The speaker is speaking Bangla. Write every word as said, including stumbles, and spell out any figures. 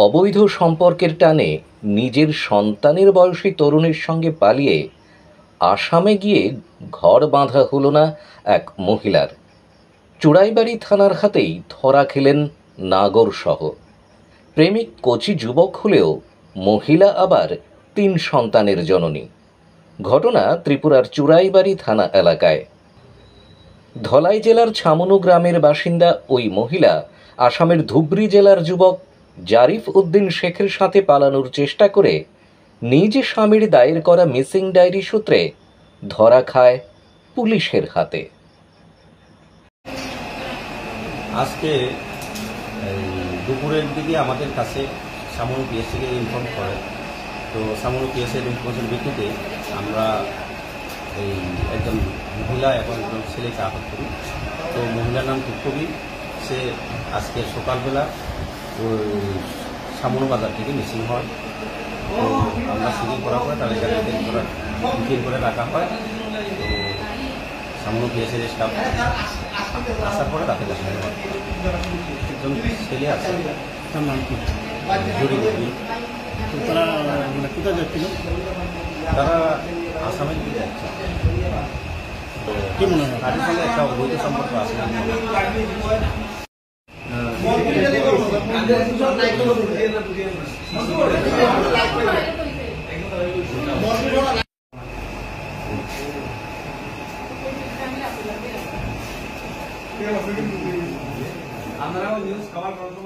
অবৈধ সম্পর্কের টানে নিজের সন্তানের বয়সী তরুণের সঙ্গে পালিয়ে আসামে গিয়ে ঘর বাঁধা হলো না এক মহিলার। চুড়াইবাড়ি থানার হাতেই ধরা খেলেন নাগরসহ। প্রেমিক কচি যুবক হলেও মহিলা আবার তিন সন্তানের জননী। ঘটনা ত্রিপুরার চুড়াইবাড়ি থানা এলাকায়। ধলাই জেলার ছামনু গ্রামের বাসিন্দা ওই মহিলা আসামের ধুবড়ী জেলার যুবক জারিফ উদ্দিন শেখের সাথে পালানোর চেষ্টা করে নিজ স্বামীর দায়ের করা মিসিং ডায়েরি সূত্রে ধরা খায় পুলিশের হাতে। আজকে দুপুরের দিকে আমাদের কাছে ছামনু পিএস থেকে ইনফর্ম করে। তো ছামনু পিএসের ইনফরমেশন ভিত্তিতে আমরা এই একজন মহিলা এবং একজন ছেলেকে আটক করি। তো মহিলার নাম কবি, সে আজকে সকালবেলা ওই ছামনু বাজার থেকে মিসিং হয়। তো আমরা সিকিং করার পরে তাদের গাড়িতে বুকিং করে রাখা হয়। তো ছামনু পিএসের স্টাফ আসার পরে তাকে দেখানো হয়। একজন ছেলে আছে, তার নাম কি জড়িবুদ্দিন। তারা মানে কোথায় যাচ্ছিল? তারা আসামের দিকে যাচ্ছে। তো কি মনে হয় তাদের সঙ্গে একটা অবৈধ সম্পর্ক আছে। আপনারাও নিউজ কভার করুন।